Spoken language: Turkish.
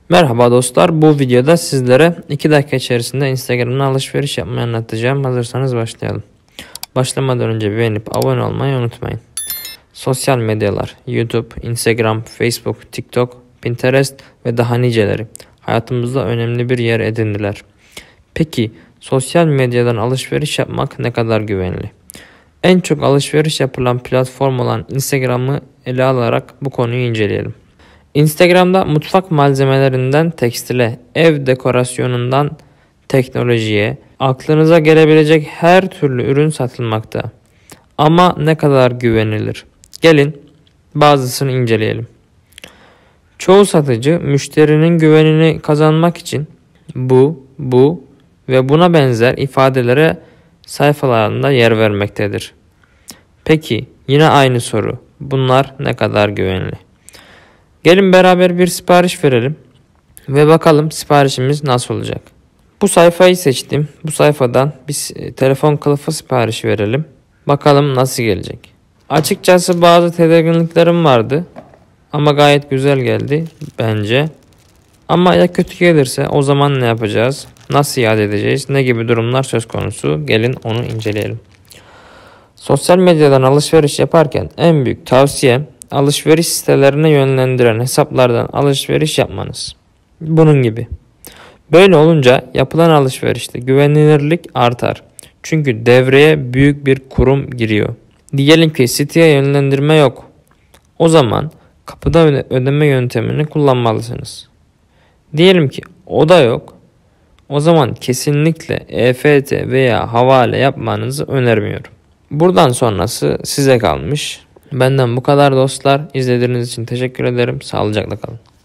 Merhaba dostlar, bu videoda sizlere 2 dakika içerisinde Instagram'dan alışveriş yapmayı anlatacağım. Hazırsanız başlayalım. Başlamadan önce beğenip abone olmayı unutmayın. Sosyal medyalar, YouTube, Instagram, Facebook, TikTok, Pinterest ve daha niceleri hayatımızda önemli bir yer edindiler. Peki sosyal medyadan alışveriş yapmak ne kadar güvenli? En çok alışveriş yapılan platform olan Instagram'ı ele alarak bu konuyu inceleyelim. Instagram'da mutfak malzemelerinden tekstile, ev dekorasyonundan teknolojiye, aklınıza gelebilecek her türlü ürün satılmakta. Ama ne kadar güvenilir? Gelin bazısını inceleyelim. Çoğu satıcı müşterinin güvenini kazanmak için bu ve buna benzer ifadelere sayfalarında yer vermektedir. Peki yine aynı soru. Bunlar ne kadar güvenli? Gelin beraber bir sipariş verelim ve bakalım siparişimiz nasıl olacak. Bu sayfayı seçtim. Bu sayfadan biz telefon kılıfı sipariş verelim. Bakalım nasıl gelecek. Açıkçası bazı tedirginliklerim vardı. Ama gayet güzel geldi bence. Ama ya kötü gelirse o zaman ne yapacağız? Nasıl iade edeceğiz? Ne gibi durumlar söz konusu? Gelin onu inceleyelim. Sosyal medyadan alışveriş yaparken en büyük tavsiyem alışveriş sitelerine yönlendiren hesaplardan alışveriş yapmanız. Bunun gibi. Böyle olunca yapılan alışverişte güvenilirlik artar. Çünkü devreye büyük bir kurum giriyor. Diyelim ki siteye yönlendirme yok. O zaman kapıda ödeme yöntemini kullanmalısınız. Diyelim ki o da yok. O zaman kesinlikle EFT veya havale yapmanızı önermiyorum. Buradan sonrası size kalmış. Benden bu kadar dostlar. İzlediğiniz için teşekkür ederim. Sağlıcakla kalın.